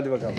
Hadi bakalım.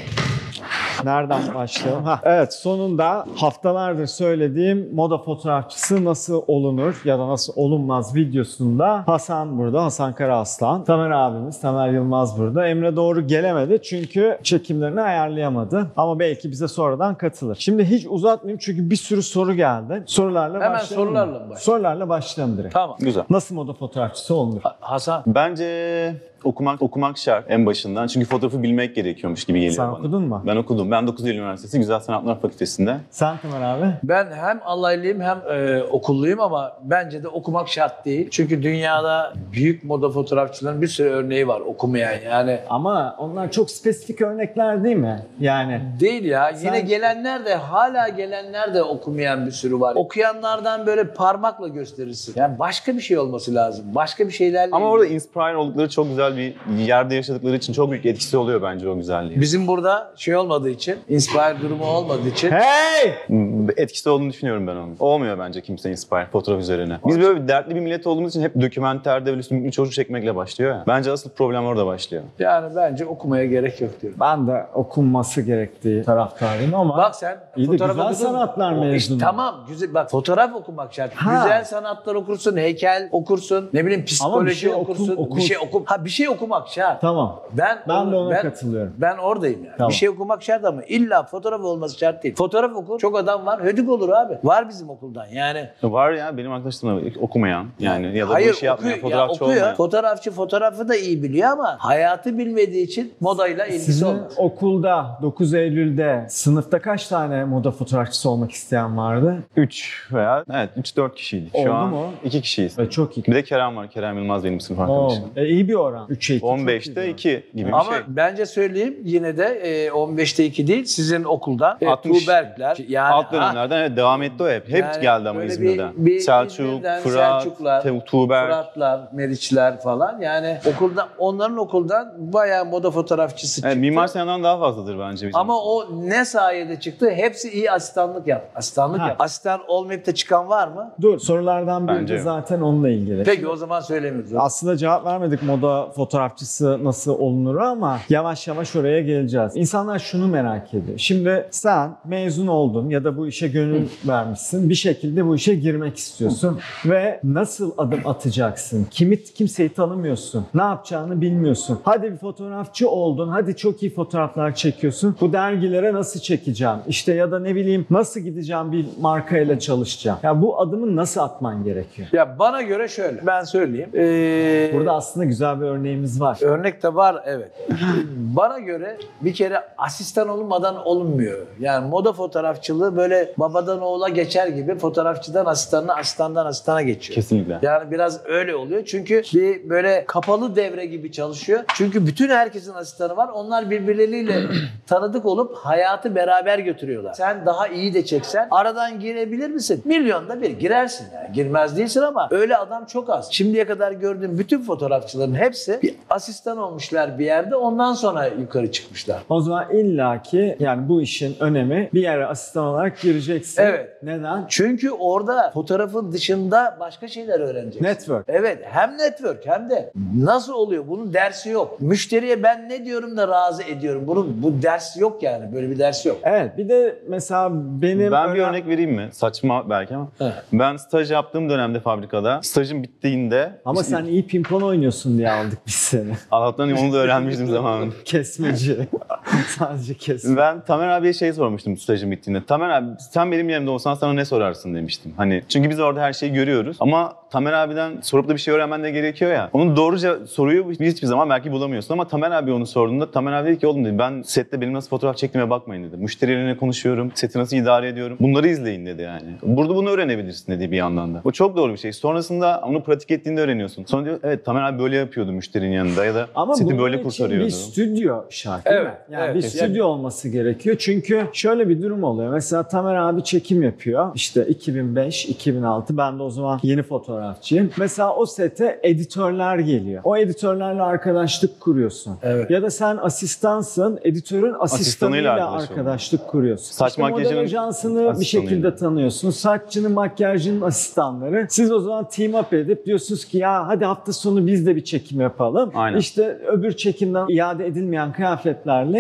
Nereden başlayalım? Evet, sonunda haftalardır söylediğim moda fotoğrafçısı nasıl olunur ya da nasıl olunmaz videosunda Hasan burada, Hasan Karaaslan. Tamer abimiz, Tamer Yılmaz burada. Emre doğru gelemedi çünkü çekimlerini ayarlayamadı. Ama belki bize sonradan katılır. Şimdi hiç uzatmayayım çünkü bir sürü soru geldi. Sorularla Hemen başlayalım. sorularla mı başlayalım? Sorularla başlayalım direkt. Tamam. Güzel. Nasıl moda fotoğrafçısı olunur? Hasan. Bence okumak şart en başından. Çünkü fotoğrafı bilmek gerekiyormuş gibi geliyor Sen bana. okudun mu? Ben okudum. Ben 9 Eylül Üniversitesi Güzel Sanatlar Fakültesi'nde. Sen Tamer abi? Ben hem alaylıyım hem okulluyum ama bence de okumak şart değil. Çünkü dünyada büyük moda fotoğrafçıların bir sürü örneği var okumayan yani. Ama onlar çok spesifik örnekler değil mi? Yani Değil ya. Sen- Yine gelenler de hala gelenler de okumayan bir sürü var. Okuyanlardan böyle parmakla gösterirsin. Yani başka bir şey olması lazım. Başka bir şeylerle Ama ilgili. orada inspire oldukları çok güzel bir yerde yaşadıkları için çok büyük etkisi oluyor bence o güzelliği. Bizim burada şey olmadığı için, inspire durumu olmadığı için hey! Etkisi olduğunu düşünüyorum ben onun. Olmuyor bence kimse inspire fotoğraf üzerine. Biz böyle bir dertli bir millet olduğumuz için hep dokümanterde böyle sümüklü çocuk çekmekle başlıyor ya. Bence asıl problem orada başlıyor. yani bence okumaya gerek yok diyorum. Ben de okunması gerektiği taraftarıyım ama Bak sen İyi de fotoğraf güzel okudun. sanatlar İşte mezunu. tamam güzel bak fotoğraf okumak şart. Ha. Güzel sanatlar okursun, heykel okursun, ne bileyim psikoloji şey okursun. oku- Bir şey bir şey okumak şart. tamam. Ben de ona katılıyorum. Ben oradayım yani. Tamam. Bir şey okumak şart ama illa fotoğraf olması şart değil. Fotoğraf okur. Çok adam var. Hödük olur abi. Var bizim okuldan yani. Var ya benim arkadaşlarım da okumayan yani ya da bu Hayır işi yapmayan, okuyor, ya fotoğrafçı okuyor. olmayan. Fotoğrafçı fotoğrafı da iyi biliyor ama hayatı bilmediği için modayla ilgisi Sizin olmaz. okulda 9 Eylül'de sınıfta kaç tane moda fotoğrafçısı olmak isteyen vardı? 3 veya evet 3-4 kişiydik. Şu Oldu an mu? 2 kişiyiz. Çok iyi. Bir de Kerem var. Kerem Yılmaz benim sınıf arkadaşım. İyi bir oran. 3'e 2. 15'te 2 gibi bir Ama şey. bence söyleyeyim yine de 15'te 2 değil sizin okuldan 60. Tuğberkler yani Alt dönemlerden evet, devam etti o hep. Hep yani geldi ama böyle İzmir'den. bir Selçuk, İzmir'den Fırat, Selçuklar, Tuğberk. Fıratlar, Meriçler falan yani onların okuldan bayağı moda fotoğrafçısı çıktı. Evet, Mimar Sinan'dan daha fazladır bence bizim. Ama o ne sayede çıktı? Hepsi iyi asistanlık yap. Asistanlık Ha. yap. Asistan olmayıp da çıkan var mı? Dur, sorulardan biri Bence de yok. zaten onunla ilgili. Peki o zaman söylemiyoruz. Aslında cevap vermedik moda fotoğrafçısı nasıl olunur ama yavaş yavaş oraya geleceğiz. İnsanlar şunu merak ediyor. Şimdi sen mezun oldun ya da bu işe gönül vermişsin. Bir şekilde bu işe girmek istiyorsun ve nasıl adım atacaksın? Kimseyi tanımıyorsun. Ne yapacağını bilmiyorsun. Hadi bir fotoğrafçı oldun. Hadi çok iyi fotoğraflar çekiyorsun. Bu dergilere nasıl çekeceğim? İşte ya da ne bileyim nasıl gideceğim bir markayla çalışacağım? Ya bu adımı nasıl atman gerekiyor? Ya bana göre şöyle. Ben söyleyeyim. Burada aslında güzel bir örneğimiz var. Örnek de var evet. Bana göre bir kere asistan olmadan olunmuyor. Yani moda fotoğrafçılığı böyle babadan oğula geçer gibi fotoğrafçıdan asistanına, asistandan asistana geçiyor. Kesinlikle. Yani biraz öyle oluyor. Çünkü bir böyle kapalı devre gibi çalışıyor. Çünkü bütün herkesin asistanı var. Onlar birbirleriyle tanıdık olup hayatı beraber götürüyorlar. Sen daha iyi de çeksen aradan girebilir misin? Milyonda bir girersin yani. Girmez değilsin ama öyle adam çok az. Şimdiye kadar gördüğüm bütün fotoğrafçıların hepsi bir asistan olmuşlar bir yerde. Ondan sonra yukarı çıkmışlar. O zaman illaki yani bu işin önemi bir yere asistan olarak gireceksin. Evet. Neden? Çünkü orada fotoğrafın dışında başka şeyler öğreneceksin. Network. Evet, hem network hem de nasıl oluyor? Bunun dersi yok. Müşteriye ben ne diyorum da razı ediyorum. Bu ders yok yani. Böyle bir ders yok. Evet, bir de mesela benim Ben bir örnek vereyim mi? Saçma belki ama. Evet. Ben staj yaptığım dönemde fabrikada, stajım bittiğinde ama sen iyi pimpon oynuyorsun diye aldık biz seni. Allah'tan onu da öğrenmiştim zamanında. Kesmeci. Sadece kesme. Ben Tamer abiye şey sormuştum stajım bittiğinde. Tamer abi sen benim yerimde olsan sana ne sorarsın demiştim. Hani çünkü biz orada her şeyi görüyoruz ama Tamer abiden sorup da bir şey öğrenmen de gerekiyor ya. Onun doğruca soruyu hiçbir zaman belki bulamıyorsun ama Tamer abi onu sorduğunda Tamer abi dedi ki oğlum dedi ben sette benim nasıl fotoğraf çektiğime bakmayın dedi. Müşterilerine konuşuyorum, seti nasıl idare ediyorum. Bunları izleyin dedi yani. Burada bunu öğrenebilirsin dedi bir yandan da. Bu çok doğru bir şey. Sonrasında onu pratik ettiğinde öğreniyorsun. Sonra diyor evet Tamer abi böyle yapıyordu müşterinin yanında ya da Ama seti bunun böyle için kurtarıyordu. bir stüdyo şart değil Evet, mi? Yani evet. bir Yani- stüdyo olması gerekiyor. Çünkü şöyle bir durum oluyor. Mesela Tamer abi çekim yapıyor. İşte 2005, 2006. Ben de o zaman yeni fotoğrafçıyım. Mesela o sete editörler geliyor. O editörlerle arkadaşlık kuruyorsun. Evet. Ya da sen asistansın. Editörün asistanıyla arkadaş arkadaşlık kuruyorsun. Saç işte model makyajının ajansını bir asistanıyla. şekilde tanıyorsun. Saççının, makyajcının asistanları. Siz o zaman team up edip diyorsunuz ki ya hadi hafta sonu biz de bir çekim yapalım. Aynen. İşte öbür çekimden iade edilmeyen kıyafetlerle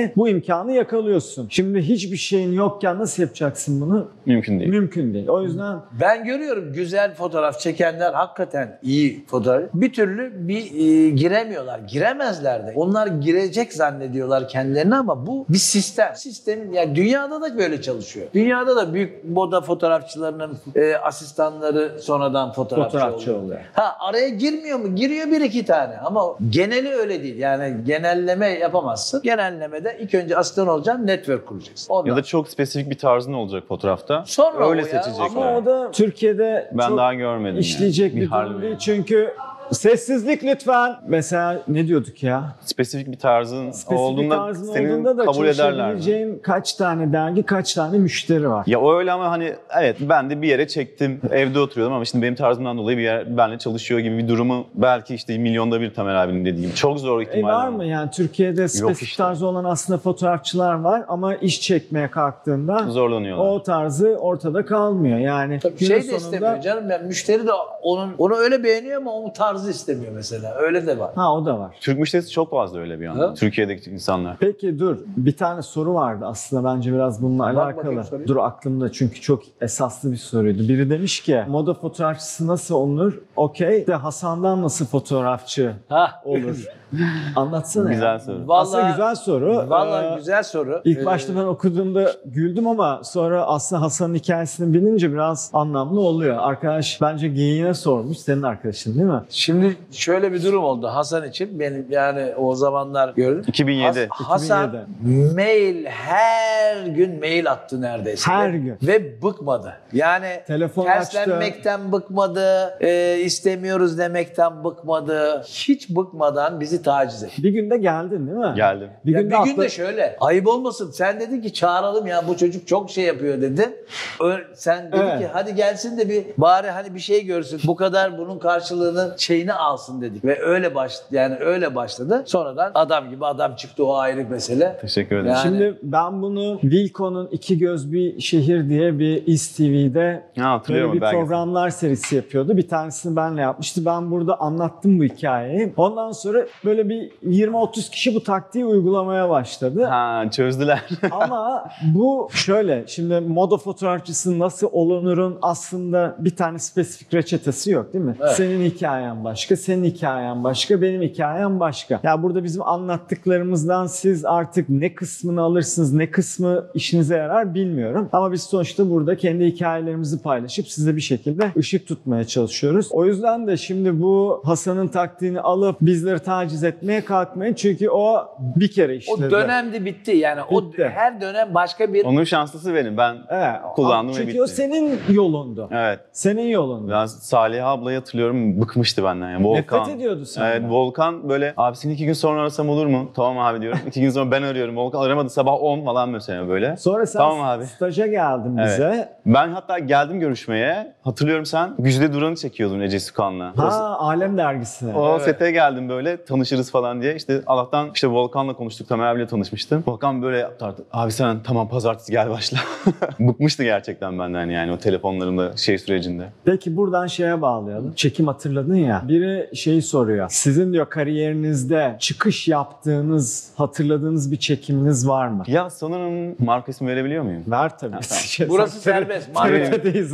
yani bu imkanı yakalıyorsun. Şimdi hiçbir şeyin yokken nasıl yapacaksın bunu? Mümkün değil. Mümkün değil. O yüzden Ben görüyorum güzel fotoğraf çekenler hakikaten iyi fotoğraf. Bir türlü giremiyorlar. Giremezler de. Onlar girecek zannediyorlar kendilerini ama bu bir sistem. Sistemin yani dünyada da böyle çalışıyor. Dünyada da büyük moda fotoğrafçılarının asistanları sonradan fotoğrafçı oluyor. Ha araya girmiyor mu? Giriyor bir iki tane ama geneli öyle değil. Yani genelleme yapamazsın. Genellemede ilk önce asistan olacaksın, network kuracaksın. Ondan. Ya da çok spesifik bir tarzın olacak fotoğrafta. Sonra öyle o ya. seçecekler. ama o da Türkiye'de Ben çok daha görmedim işleyecek yani. bir durum değil. Çünkü sessizlik lütfen. Mesela ne diyorduk ya? Spesifik bir tarzın Spesifik olduğunda tarzın senin olduğunda da kabul ederler mi? çalışabileceğin kaç tane dergi, kaç tane müşteri var. Ya o öyle ama hani evet ben de bir yere çektim. Evde oturuyordum ama şimdi benim tarzımdan dolayı bir yer benimle çalışıyor gibi bir durumu belki işte milyonda bir Tamer abinin dediğim. Çok zor ihtimal. Var mı yani Türkiye'de spesifik işte. tarzı olan aslında fotoğrafçılar var ama iş çekmeye kalktığında Zorlanıyorlar. o tarzı ortada kalmıyor. Yani Tabii günün şey de sonunda... istemiyor canım. Yani müşteri de onu öyle beğeniyor ama o tarzı istemiyor mesela. Öyle de var. Ha o da var. Türk müşterisi çok fazla öyle bir anda. Ha? Türkiye'deki insanlar. Peki dur. Bir tane soru vardı aslında bence biraz bununla Bak bakayım alakalı. soruyu. Dur aklımda çünkü çok esaslı bir soruydu. Biri demiş ki moda fotoğrafçısı nasıl olunur? Okey. De Hasan'dan nasıl fotoğrafçı Ha. olur? Anlatsana Güzel ya. soru. Aslında güzel soru. Vallahi güzel soru. İlk başta ben okuduğumda güldüm ama sonra aslında Hasan'ın hikayesini bilince biraz anlamlı oluyor. Arkadaş bence geyiğine sormuş. Senin arkadaşın değil mi? Şimdi şöyle bir durum oldu Hasan için. Benim yani o zamanlar gördüm. 2007. Hasan her gün mail attı neredeyse. Her gün. Ve bıkmadı. Yani Telefon terslenmekten bıkmadı, istemiyoruz demekten bıkmadı. Hiç bıkmadan bizi taciz etti. Bir günde geldin değil mi? Geldim. Bir Ya günde bir gün de şöyle, ayıp olmasın. Sen dedin ki çağıralım ya bu çocuk çok şey yapıyor dedin. Sen dedin Evet. ki hadi gelsin de bir bari hani bir şey görsün. Bu kadar bunun karşılığını şeyini alsın dedik. Ve öyle başladı. Sonradan adam gibi adam çıktı, o ayrı mesele. Teşekkür ederim. Yani- Şimdi ben bunu Wilco'nun İki Göz Bir Şehir diye bir İSTV'de Ha, hatırlıyorum böyle bir belgesel. programlar serisi yapıyordu. Bir tanesini benle yapmıştı. Ben burada anlattım bu hikayeyi. Ondan sonra böyle bir 20-30 kişi bu taktiği uygulamaya başladı. Ha, çözdüler. Ama bu şöyle, şimdi moda fotoğrafçısı nasıl olunurun aslında bir tane spesifik reçetesi yok değil mi? Evet. Senin hikayen başka, senin hikayen başka, benim hikayem başka. Ya burada bizim anlattıklarımızdan siz artık ne kısmını alırsınız, ne kısmı işinize yarar bilmiyorum. Ama biz sonuçta burada kendi hikayelerimizi paylaşıp size bir şekilde ışık tutmaya çalışıyoruz. O yüzden de şimdi bu Hasan'ın taktiğini alıp bizleri taciz etmeye kalkmayın. Çünkü o bir kere işledi. O dönemdi bitti. Yani Bitti. o her dönem başka bir Onun şanslısı benim. Ben Evet. kullandım ve Çünkü bitti. o senin yolundu. Evet. Senin yolundu. Ben Salih ablayı hatırlıyorum. Bıkmıştı benden. Yani. Volkan. Nefret ediyordu senden. Evet, Volkan böyle abi seni 2 gün sonra arasam olur mu? Tamam abi diyorum. 2 gün sonra ben arıyorum. Volkan aramadı, sabah 10 falan mesela böyle. Sonra sen Tamam abi. staja geldin Evet. bize. Ben hatta geldim görüşmeye. Hatırlıyorum sen Güzide Duran'ı çekiyordun Ece Sükan'la. Ha, Alem dergisine. O Evet. sete geldim böyle tanışırız falan diye. İşte Allah'tan işte Volkan'la konuştuk. Tamer abiyle tanışmıştım. Volkan böyle tarttı. Abi sen tamam pazartesi gel başla. Bıkmıştı gerçekten benden yani o telefonlarımda sürecinde. Peki buradan şeye bağlayalım. Çekim hatırladın ya. Biri şeyi soruyor. Sizin diyor kariyerinizde çıkış yaptığınız, hatırladığınız bir çekiminiz var mı? Ya sanırım marka ismi verebiliyor muyum? Ver tabii. Burası serbest. TRT'deyiz.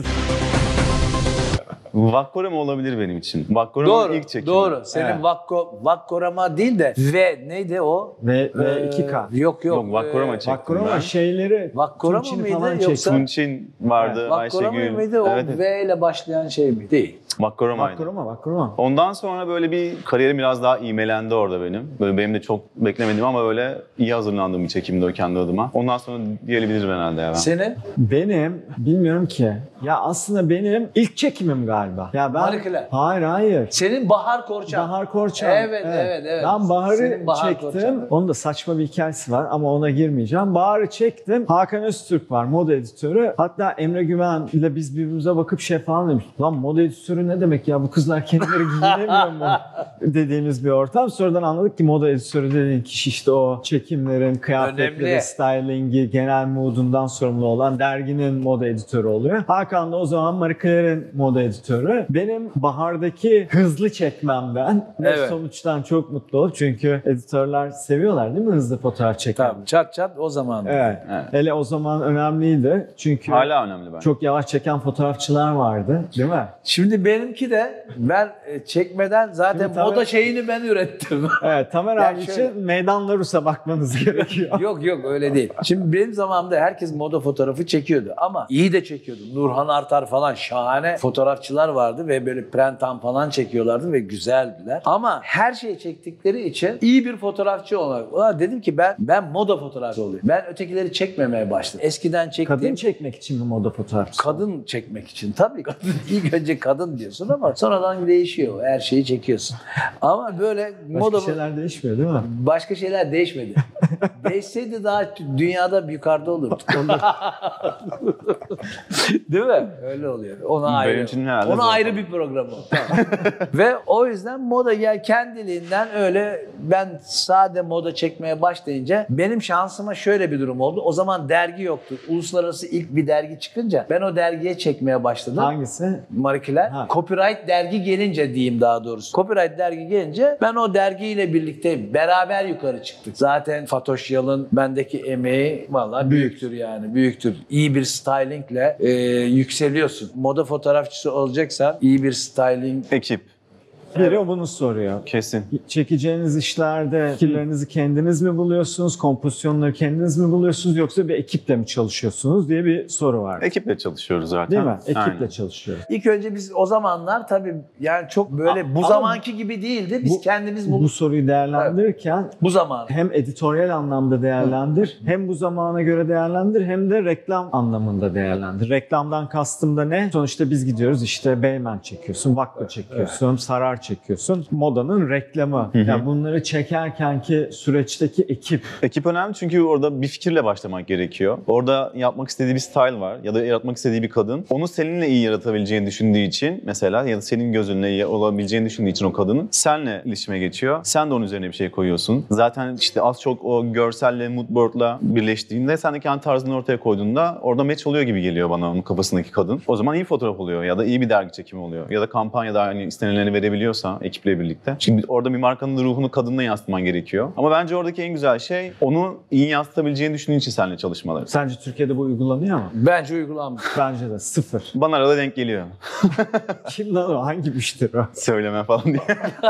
Vakkorama olabilir benim için. Vakkorama'nın Doğru. ilk çekimi. Doğru. Senin Evet. Vakkorama değil de neydi o? Ve 2K. Yok. Yok, Vakkorama çektim Vakkorama ben. şeyleri Vakkorama Tunç'ini mıydı falan yoksa- çekti. Tunçin vardı, Vakkorama Ayşegül. mıydı? O Evet, V ile başlayan şey mi? Değil. Vakkorama'ydı. Vakkorama. Ondan sonra böyle bir kariyerim biraz daha ivmelendi orada benim. Böyle benim de çok beklemedim ama böyle iyi hazırlandığım bir çekimdi o kendi adıma. Ondan sonra diyebilirim herhalde ya ben. Senin? Benim bilmiyorum ki. Ya aslında benim ilk çekimim galiba. Ya ben Marie Claire. Hayır. Senin Bahar Korçak. Bahar Korçak. Evet. Ben Bahar'ı Senin Bahar çektim. Korçak. Onun da saçma bir hikayesi var ama ona girmeyeceğim. Bahar'ı çektim. Hakan Öztürk var moda editörü. Hatta Emre Güven ile biz birbirimize bakıp şey falan demiş. Lan moda editörü editörü ne demek ya, bu kızlar kendileri giyinemiyor mu dediğimiz bir ortam. Sonradan anladık ki moda editörü dediğin kişi işte o çekimlerin, kıyafetleri, stylingi, genel moodundan sorumlu olan derginin moda editörü oluyor. Hakan da o zaman Marie Claire'in moda editörü. Benim bahardaki hızlı çekmemden ve sonuçtan çok mutlu olup, çünkü editörler seviyorlar değil mi hızlı fotoğraf çekmeyi? Tabii, çat çat o zaman. Evet. Hele o zaman önemliydi. Çünkü hala önemli bence. Çok yavaş çeken fotoğrafçılar vardı, değil mi? Şimdi benimki de ben çekmeden zaten moda şeyini ben ürettim. Evet, Tamer abi için Meydan Larus'a bakmanız gerekiyor. Yok öyle değil. Şimdi benim zamanımda herkes moda fotoğrafı çekiyordu ama iyi de çekiyordu. Nurhan Artar falan şahane fotoğrafçılar vardı ve böyle prentam falan çekiyorlardı ve güzeldiler. Ama her şeyi çektikleri için iyi bir fotoğrafçı olmak. Dedim ki ben moda fotoğrafçı olayım. Ben ötekileri çekmemeye başladım. Eskiden çektiğim... Kadın çekmek için mi moda fotoğrafçısı? Kadın çekmek için. Tabii kadın. İlk önce kadın diyorsun ama sonradan değişiyor. Her şeyi çekiyorsun. Ama böyle başka şeyler değişmiyor değil mi? Başka şeyler değişmedi. Değişseydi daha dünyada yukarıda olurdu. Değil mi? Öyle oluyor. Ona ayrı bir program o. Ve o yüzden moda kendiliğinden öyle ben sade moda çekmeye başlayınca benim şansıma şöyle bir durum oldu. O zaman dergi yoktu. Uluslararası ilk bir dergi çıkınca ben o dergiye çekmeye başladım. Hangisi? Marie Claire. Copyright dergi gelince diyeyim daha doğrusu. Copyright dergi gelince ben o dergiyle birlikte beraber yukarı çıktık. Zaten Fatoş Yalın bendeki emeği vallahi büyüktür yani. Büyüktür. İyi bir stylingle yükseliyorsun. Moda fotoğrafçısı olacaksan iyi bir styling ekip. Biri o bunu soruyor. Kesin. Çekeceğiniz işlerde fikirlerinizi kendiniz mi buluyorsunuz? Kompozisyonları kendiniz mi buluyorsunuz? Yoksa bir ekiple mi çalışıyorsunuz diye bir soru var. Ekiple çalışıyoruz zaten. Değil mi? Ekiple Aynen. çalışıyoruz. İlk önce biz o zamanlar tabii yani çok böyle bu zamanki gibi değildi. Biz kendimiz bulduk. Bu soruyu değerlendirirken bu zaman hem editoryal anlamda değerlendir, hem bu zamana göre değerlendir, hem de reklam anlamında değerlendir. Reklamdan kastım da ne? Sonuçta biz gidiyoruz işte Beymen çekiyorsun, Vakko çekiyorsun, Sarar çekiyorsun. Modanın reklamı. Yani bunları çekerkenki süreçteki ekip. Ekip önemli çünkü orada bir fikirle başlamak gerekiyor. Orada yapmak istediği bir style var ya da yaratmak istediği bir kadın. Onu seninle iyi yaratabileceğini düşündüğü için mesela ya da senin gözünle iyi olabileceğini düşündüğü için o kadının seninle iletişime geçiyor. Sen de onun üzerine bir şey koyuyorsun. Zaten işte az çok o görselle, moodboard'la birleştiğinde sen de kendi tarzını ortaya koyduğunda orada match oluyor gibi geliyor bana onun kafasındaki kadın. O zaman iyi fotoğraf oluyor ya da iyi bir dergi çekimi oluyor. Ya da kampanyada aynı istenileni verebiliyorsa ekiple birlikte. Şimdi orada bir markanın ruhunu kadınla yansıtman gerekiyor. Ama bence oradaki en güzel şey onu iyi yansıtabileceğini düşündüğün için seninle çalışmaları. Sence Türkiye'de bu uygulanıyor mu? Bence uygulanmıyor. Bence de sıfır. Bana arada denk geliyor. Kim lan o? Hangi müşteri o? Söyleme falan diye.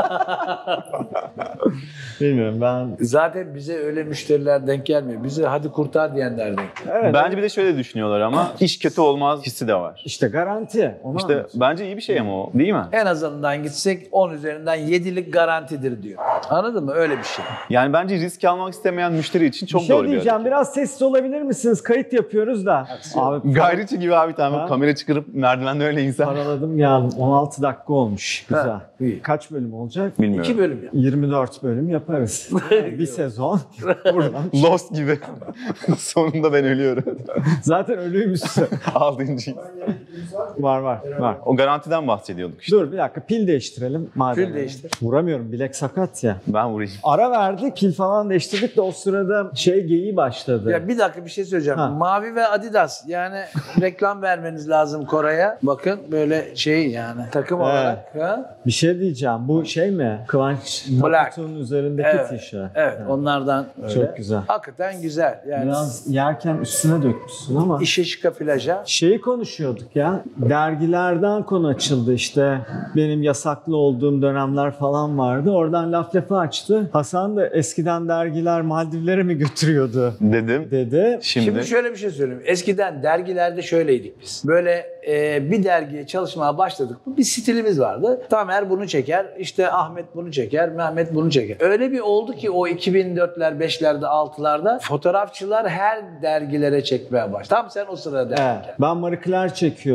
Bilmiyorum ben. Zaten bize öyle müşteriler denk gelmiyor. Bize hadi kurtar diyenler denk. Evet, bence bir de şöyle düşünüyorlar ama iş kötü olmaz hissi de var. İşte garanti. Onu İşte anlatıyor. bence iyi bir şey ama o değil mi? En azından gitsek 10 üzerinden 7'lik garantidir diyor. Anladın mı? Öyle bir şey. Yani bence risk almak istemeyen müşteri için çok Bir şey doğru bir diyeceğim. hareket. Biraz sessiz olabilir misiniz? Kayıt yapıyoruz da. Abi Gayriçi gibi abi tamam Ha? kamera çıkarıp merdivende öyle insan. paraladım geldim. 16 dakika olmuş. Güzel. Ha, iyi. Kaç bölüm olacak? Bilmiyorum. 2 bölüm ya. 24 bölüm yaparız. Bir sezon. Buradan. Lost gibi. Sonunda ben ölüyorum. Zaten ölüymüşsün. 6. var. O garantiden bahsediyorduk işte. Dur bir dakika, pil değiştirelim. Madem Pil değiştir. Vuramıyorum, bilek sakat ya. Ben vurayım. Ara verdik, pil falan değiştirdik de o sırada geyiği başladı. Ya bir dakika bir şey söyleyeceğim. Ha. Mavi ve Adidas yani reklam vermeniz lazım Koray'a. Bakın böyle şey yani takım olarak. Ha? Bir şey diyeceğim. Bu mi? Kıvanç Black. Tatlıtuğ'un üzerindeki Evet. tişört. Evet, onlardan öyle. Çok güzel. Hakikaten güzel. Yani Biraz yerken üstüne dökmüşsün ama. İşeşika plaja. Şeyi konuşuyorduk ya. Dergilerden konu açıldı işte. Benim yasaklı olduğum dönemler falan vardı. Oradan lafı açtı. Hasan da eskiden dergiler Maldivlere mi götürüyordu Dedim. dedi. Şimdi şöyle bir şey söyleyeyim. Eskiden dergilerde şöyleydik biz. Böyle bir dergiye çalışmaya başladık. Bir stilimiz vardı. Tamer bunu çeker, işte Ahmet bunu çeker, Mehmet bunu çeker. Öyle bir oldu ki o 2004'ler, 5'lerde, 6'larda fotoğrafçılar her dergilere çekmeye başladı. Tam sen o sırada Evet. Ben Marie Claire çekiyordum.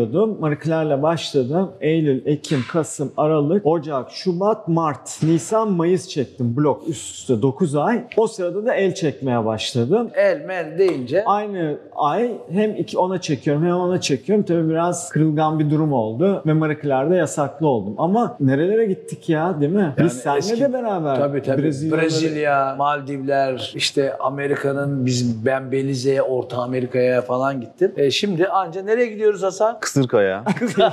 çekiyordum. Marie Claire'le başladım. Eylül, Ekim, Kasım, Aralık, Ocak, Şubat, Mart, Nisan, Mayıs çektim. Blok üst üste 9 ay. O sırada da el çekmeye başladım. El men deyince Aynı ay hem ona çekiyorum hem ona çekiyorum. Tabii biraz kırılgan bir durum oldu ve Marie Claire'de yasaklı oldum. Ama nerelere gittik ya, değil mi? Yani Biz seninle de beraber. Tabii. Brezilya'da- Brezilya, Maldivler, işte Amerika'nın ben Belize'ye, Orta Amerika'ya falan gittim. Şimdi anca nereye gidiyoruz Hasan? Kısırkaya,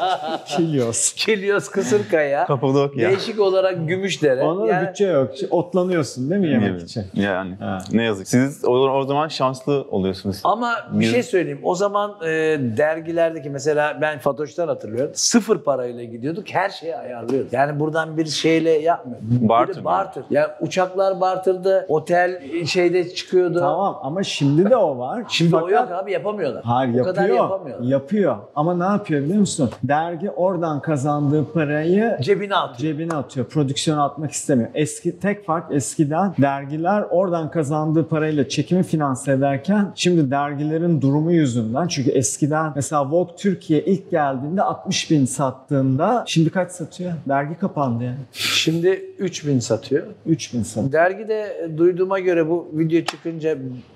Kilyos. Kilyos, Kısırkaya. Kapadokya. Değişik olarak Gümüşdere. Ona da bütçe yok. Otlanıyorsun değil mi yemek Evet. için? Yani Ha. ne yazık. Siz o zaman şanslı oluyorsunuz. Ama bir şey söyleyeyim. O zaman dergilerdeki mesela ben Fatoş'tan hatırlıyorum. 0 parayla gidiyorduk. Her şeyi ayarlıyorduk. Yani buradan bir şeyle yapmıyor. Barter Böyle mi? barter. Ya uçaklar barter'dı. Otel şeyde çıkıyordu. Tamam ama şimdi de o var. Şimdi o Fakat- yok abi, yapamıyorlar. Hayır O kadar yapıyor. yapamıyorlar. Yapıyor. Ama ne yapıyor biliyor musun? Dergi oradan kazandığı parayı Cebine atıyor. cebine atıyor. Prodüksiyona atmak istemiyor. Tek fark eskiden dergiler oradan kazandığı parayla çekimi finanse ederken şimdi dergilerin durumu yüzünden, çünkü eskiden mesela Vogue Türkiye ilk geldiğinde 60.000 sattığında şimdi kaç satıyor? Dergi kapandı yani. Şimdi 3000 satıyor. 3.000 satıyor. Dergide duyduğuma göre bu video çıkınca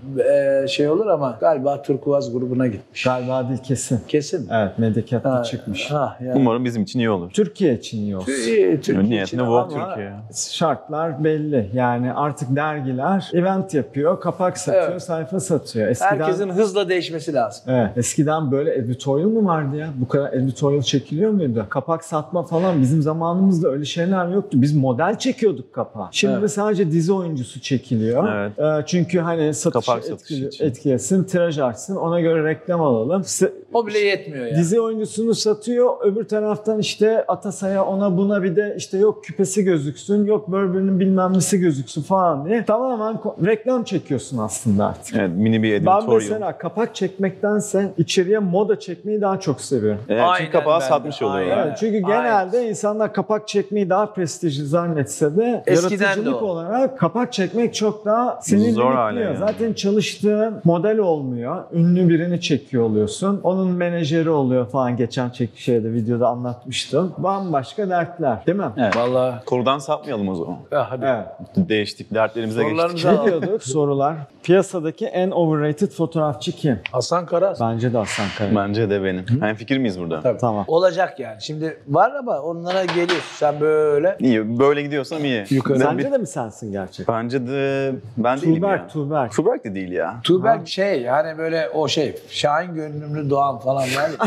şey olur ama galiba Turkuaz grubuna gitmiş. Galiba değil, kesin. Kesin mi? Evet, Mediacat'ta Ha, çıkmış. yani. Umarım bizim için iyi olur. Türkiye için iyi olsun. Türkiye için Niyetine ama Vogue Türkiye. Şartlar belli. Yani artık dergiler event yapıyor, kapak satıyor, Evet. sayfa satıyor. Eskiden, herkesin hızla değişmesi lazım. Evet, eskiden böyle editorial mu vardı ya? Bu kadar editorial çekiliyor muydu? Kapak satma falan bizim zamanımızda öyle şeyler yoktu. Biz model çekiyorduk kapağı. Şimdi Evet. sadece dizi oyuncusu çekiliyor. Evet. Çünkü hani satışı Kapak satışı için. etkilesin, tiraj artsın, ona göre reklam alalım. O bile yetmiyor yani. Dizi oyuncusunu satıyor. Öbür taraftan işte Atasay'a, ona buna bir de işte yok küpesi gözüksün, yok Burberry'nin bilmem nesi gözüksün falan diye. Tamamen reklam çekiyorsun aslında artık. Evet, mini bir Ben editorial. mesela kapak çekmektense içeriye moda çekmeyi daha çok seviyorum. Evet, Aynen, çünkü kapağı ben de. satmış oluyor. Aynen. Yani. Evet, çünkü Aynen. genelde insanlar kapak çekmeyi daha prestijli zannetse de Eskiden de yaratıcılık o. olarak kapak çekmek çok daha seni Zor hale limitliyor. yani. Zaten çalıştığın model olmuyor. Ünlü birini çekiyor oluyorsun. Onun menajeri oluyor falan. Geçen videoda anlatmıştım. Bambaşka dertler, değil mi? Evet. Vallahi. Konudan sapmayalım o zaman. Hadi. Evet. Değiştik, dertlerimize Sorularımızı geçtik. al. Ne diyorduk? Sorular. Piyasadaki en overrated fotoğrafçı kim? Hasan Karas. Bence de Hasan Kaya. Bence de benim. Hemfikir miyiz burada? Tabii. Tamam. Olacak yani. Şimdi var ama onlara geliyorsun. Sen böyle İyi, böyle gidiyorsam iyi. Yukarı. Sence de mi sensin gerçekten? Bence de ben değilim ya. Tuğberk. Tuğberk de değil ya. Tuğberk şey hani böyle o şey Şahin Gönlümlü Doğan falan var ya.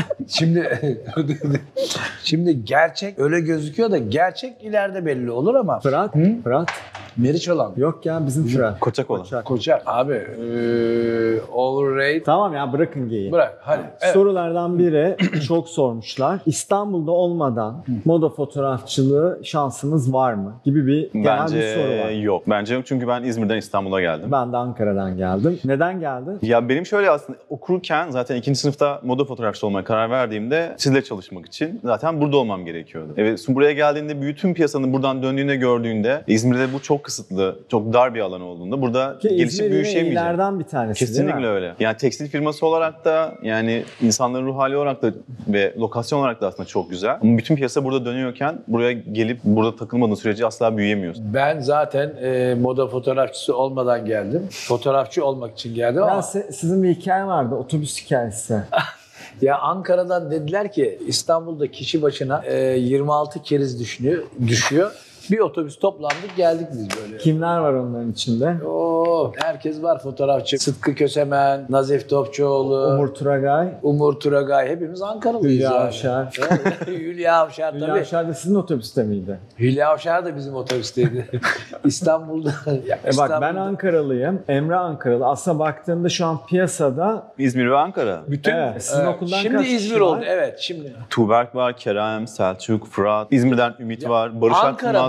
Şimdi gerçek öyle gözüküyor da gerçek ileride belli olur ama Fırat. Fırat. Meriç olan Yok ya, bizim Fırat. Koçak olan. Koçak abi overrated Tamam ya, bırakın geyiği. bırak hadi. Evet. Sorulardan biri çok sormuşlar. İstanbul'da olmadan moda fotoğrafçılığı şansınız var mı? Gibi bir genel bir soru Bence var. yok. Bence yok çünkü ben İzmir'den İstanbul'a geldim. Ben de Ankara'dan geldim. Neden geldin? Ya benim şöyle aslında okurken zaten 2. sınıfta moda fotoğrafçısı olmaya karar verdiğimde sizle çalışmak için zaten burada olmam gerekiyordu. Evet, buraya geldiğinde bütün piyasanın buradan döndüğünde gördüğünde İzmir'de bu çok kısıtlı, çok dar bir alan olduğunda burada Ki gelişip İzmir yine büyüyemeyeceğim. iyilerden bir tanesi değil Kesinlikle mi? öyle. Yani tekstil firması olarak da yani insanların ruh hali olarak da ve lokasyon olarak da aslında çok güzel. Ama bütün piyasa burada dönüyorken buraya gelip burada takılmadığın sürece asla büyüyemiyorsun. Ben zaten moda fotoğrafçısı olmadan geldim. Fotoğrafçı olmak için geldim Ya ama sizin bir hikaye vardı, otobüs hikayesi. ya Ankara'dan dediler ki İstanbul'da kişi başına 26 keriz düşüyor. Bir otobüs toplandık geldik biz böyle. Kimler var onların içinde? Herkes var fotoğrafçı. Sıtkı Kösemen, Nazif Topçuoğlu, Umur Turagay hepimiz Ankaralıyız Hülya yani. Avşar. Hülya Avşar Hülya tabii. Avşar da sizin otobüste miydi? Hülya Avşar da bizim otobüsteydi. İstanbul'da. Ya Bak ben İstanbul'da Ankaralıyım, Emre Ankaralı. Aslında baktığımda şu an piyasada İzmir ve Ankara. bütün Evet, sizin okuldan şimdi kaç İzmir kişi oldu. var? Evet şimdi. Tuğberk var, Kerem, Selçuk, Fırat. İzmir'den Ümit var, Barış Akgülmaz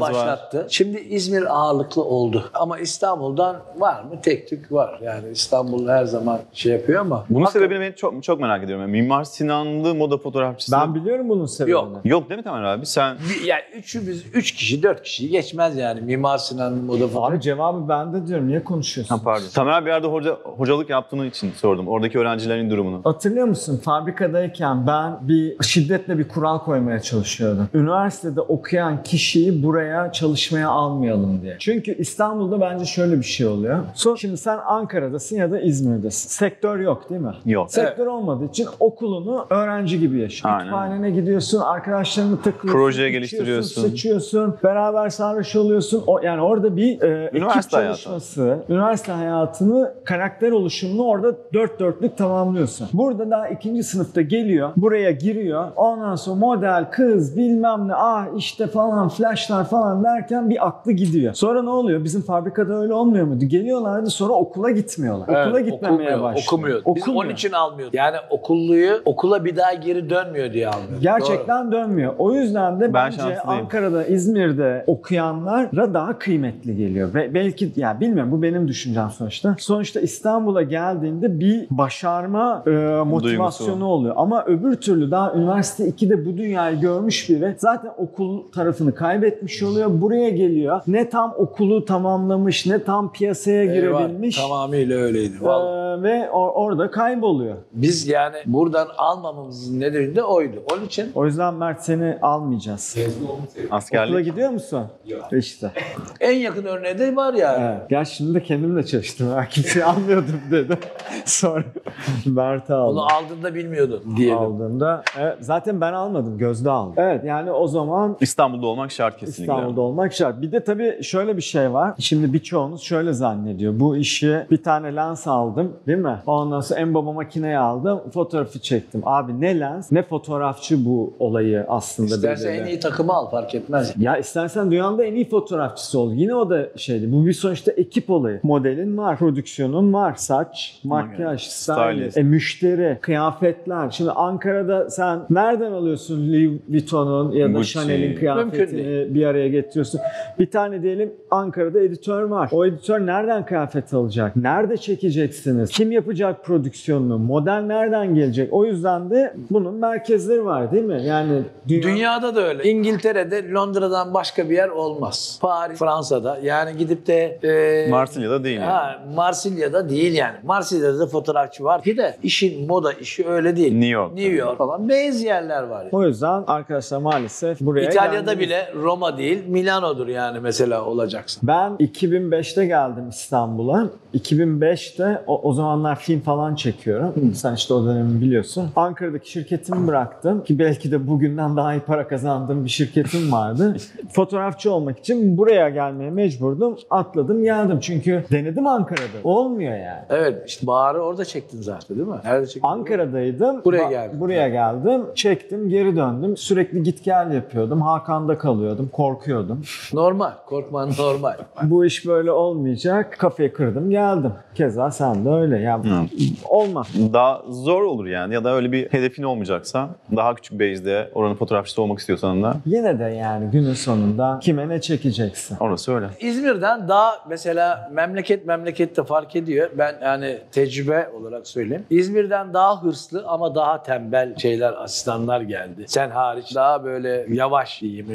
başlattı. Şimdi İzmir ağırlıklı oldu. Ama İstanbul'dan var mı? Tek tük var. Yani İstanbul her zaman şey yapıyor ama. Bunun sebebini ben çok merak ediyorum. Yani Mimar Sinanlı moda fotoğrafçısı. Ben biliyorum bunun sebebini. Yok. Yok değil mi Tamer abi? Sen Yani üç kişi, 4 kişi geçmez yani Mimar Sinan'ın moda fotoğrafı. Abi cevabı bende diyorum. Niye konuşuyorsun? pardon. Tamer abi bir yerde hocalık yaptığını için sordum. Oradaki öğrencilerin durumunu. Hatırlıyor musun? Fabrikadayken ben şiddetle bir kural koymaya çalışıyordum. Üniversitede okuyan kişiyi buraya çalışmaya almayalım diye. Çünkü İstanbul'da bence şöyle bir şey oluyor. Şimdi sen Ankara'dasın ya da İzmir'desin. Sektör yok değil mi? Yok. Sektör olmadığı için okulunu öğrenci gibi yaşıyorsun. Aynen. Kütüphanene gidiyorsun, arkadaşlarını takılıyorsun, Proje içiyorsun, geliştiriyorsun. sıçıyorsun, beraber sarhoş oluyorsun. Yani orada bir ekip Üniversite hayatı. çalışması, üniversite hayatını, karakter oluşumunu orada dört dörtlük tamamlıyorsun. Burada daha 2. sınıfta geliyor, buraya giriyor. Ondan sonra model, kız, bilmem ne, işte falan, flashlar falan derken bir aklı gidiyor. Sonra ne oluyor? Bizim fabrikada öyle olmuyor muydu? Geliyorlardı sonra okula gitmiyorlar. Evet, okula gitmemeye başlıyor. Okumuyor. Biz onun için almıyorduk. Yani okulluyu okula bir daha geri dönmüyor diye almıyorduk. Gerçekten dönmüyor. O yüzden de Ben bence şanslıyım. Ankara'da, İzmir'de okuyanlara daha kıymetli geliyor. Ve belki yani bilmiyorum, bu benim düşüncem sonuçta. Sonuçta İstanbul'a geldiğinde bir başarma motivasyonu oluyor. Ama öbür türlü daha üniversite 2'de bu dünyayı görmüş biri zaten okul tarafını kaybetmiş oluyor. Buraya geliyor. Ne tam okulu tamamlamış, ne tam piyasaya girebilmiş. Tamamıyla öyleydi. Vallahi. Ve orada kayboluyor. Biz yani buradan almamamızın nedeni de oydu. Onun için O yüzden Mert seni almayacağız. Okula Askerlik. gidiyor musun? Yok. İşte. en yakın örneği de var yani. Evet. Gel şimdi de kendimle çalıştım. Kimseyi almıyordum dedi. Sonra Mert'i aldım. Onu aldığında bilmiyordun diyelim. Aldığımda. Evet, zaten ben almadım. Gözde aldı. Evet, yani o zaman İstanbul'da olmak şart kesinlikle. İstanbul'da olmak şart. Bir de tabii şöyle bir şey var. Şimdi birçoğunuz şöyle zannediyor. Bu işi bir tane lens aldım değil mi? Ondan sonra en baba makineyi aldım. Fotoğrafı çektim. Abi ne lens ne fotoğrafçı bu olayı aslında. İstersen belirli. en iyi takımı al fark etmez. Ya istersen dünyanın da en iyi fotoğrafçısı ol. Yine o da şeydi. Bu bir sonuçta ekip olayı. Modelin var, prodüksiyonun var, saç, makyaj, stylist, müşteri, kıyafetler. Şimdi Ankara'da sen nereden alıyorsun Louis Vuitton'un ya da Gucci. Chanel'in kıyafetini bir araya getiriyorsun? Bir tane diyelim Ankara'da editör var. O editör nereden kıyafet alacak? Nerede çekeceksiniz? Kim yapacak prodüksiyonunu? Model nereden gelecek? O yüzden de bunun merkezleri var değil mi? Yani Dünyada da öyle. İngiltere'de Londra'dan başka bir yer olmaz. Paris, Fransa'da. Yani gidip de Marsilya'da değil yani. Marsilya'da değil yani. Marsilya'da da fotoğrafçı var ki de işin moda işi öyle değil. New York falan. Beyaz yerler var. o yüzden arkadaşlar maalesef buraya İtalya'da geldiniz. bile Roma değil, Milano'dur yani mesela olacaksın. Ben 2005'te geldim İstanbul'a. 2005'te o zamanlar film falan çekiyorum. Sen işte o dönemi biliyorsun. Ankara'daki şirketimi bıraktım ki belki de bugünden daha iyi para kazandığım bir şirketim vardı. Fotoğrafçı olmak için buraya gelmeye mecburdum. Atladım geldim çünkü denedim Ankara'da. Olmuyor yani. Evet, işte Bahar'ı orada çektin zaten değil mi? Nerede çektin? Ankara'daydım. Buraya geldim. Buraya geldim. Çektim, geri döndüm. Sürekli git gel yapıyordum. Hakan'da kalıyordum. Korkuyordum. Normal, korkman normal. Bu iş böyle olmayacak. Kafayı kırdım, geldim. Keza sen de öyle. Yani olmaz. Daha zor olur yani ya da öyle bir hedefin olmayacaksa daha küçük base'de oranın fotoğrafçısı olmak istiyorsan da Yine de yani günün sonunda kime ne çekeceksin? orası öyle. İzmir'den daha mesela memlekette fark ediyor. Ben yani tecrübe olarak söyleyeyim. İzmir'den daha hırslı ama daha tembel asistanlar geldi. Sen hariç daha böyle yavaş diyeyim.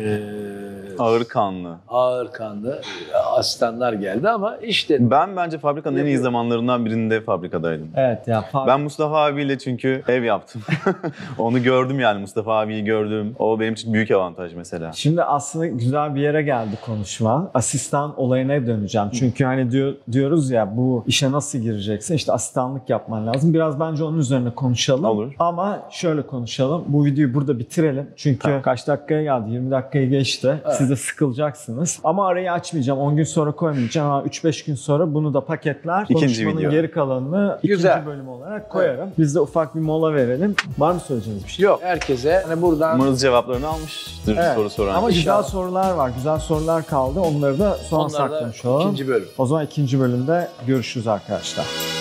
Ağır kanlı. Ağır kanlı asistanlar geldi ama işte Ben bence fabrikanın en iyi zamanlarından birinde fabrikadaydım. Evet ya. Ben Mustafa abiyle çünkü ev yaptım. Onu gördüm yani, Mustafa abiyi gördüm. O benim için büyük avantaj mesela. Şimdi aslında güzel bir yere geldi konuşma. Asistan olayına döneceğim. Çünkü hani diyoruz ya, bu işe nasıl gireceksin? İşte asistanlık yapman lazım. Biraz bence onun üzerine konuşalım. Olur. Ama şöyle konuşalım. Bu videoyu burada bitirelim. Çünkü kaç dakikaya geldi? 20 dakikayı geçti. Evet. Siz de sıkılacaksınız. Ama arayı açmayacağım. 10 gün sonra koymayacağım. Ama 3-5 gün sonra bunu da paketler. İkinci Konuşmanın video. geri kalanını Güzel. ikinci bölüm olarak koyarım. Biz de ufak bir mola verelim. Var mı söyleyeceğiniz bir şey? yok. Herkese hani buradan Umarız cevaplarını almıştır Evet. soru soran. Ama güzel İnşallah. sorular var. Güzel sorular kaldı. Onları da sonra onlarda saklamış olalım. ikinci bölüm. O zaman ikinci bölümde görüşürüz arkadaşlar.